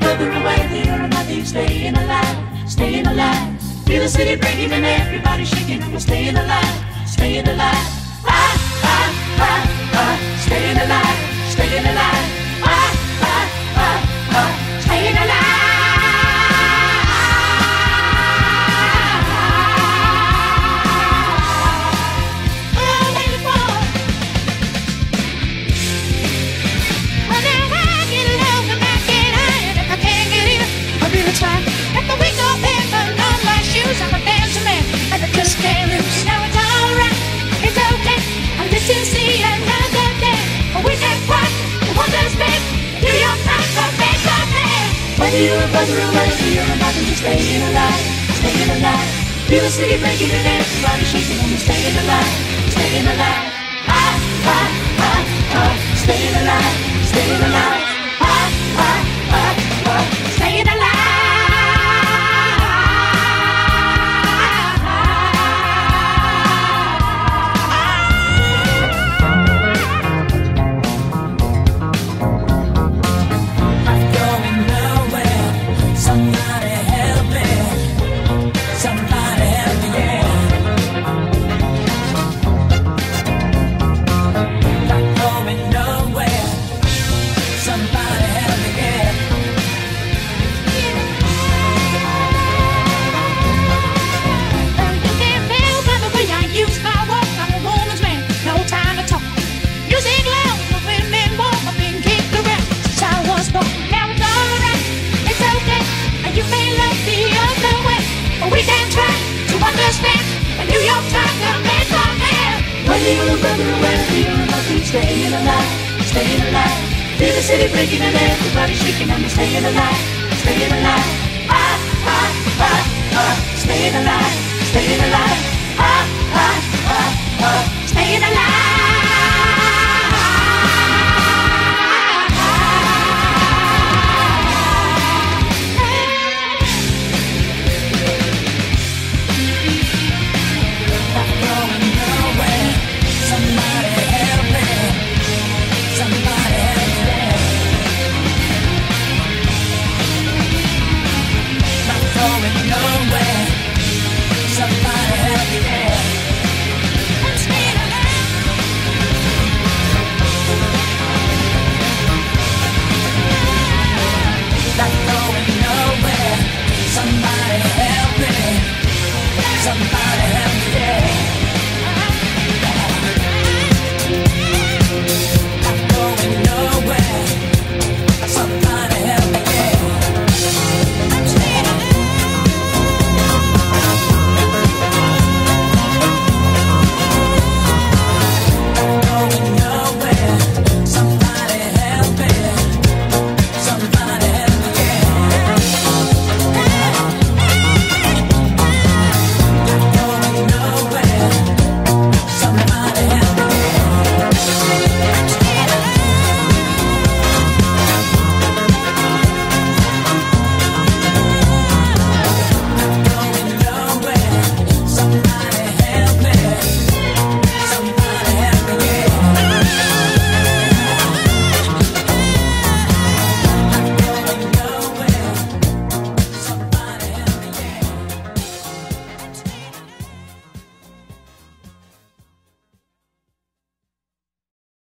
brother or whether you're a mother, you're staying alive, staying alive. Feel the city breaking and everybody shaking, and we're staying alive, staying alive. Staying alive, staying alive. Staying alive. Whether you're a brother or whether you're a mother, you're staying alive, staying alive. Feel the city breaking and everybody shaking, and we're staying alive, staying alive. Staying alive, staying alive. Staying alive. Whether you're a brother or whether you're a mother, staying alive, staying alive. Feel the city breaking and everybody shaking, and we're staying alive.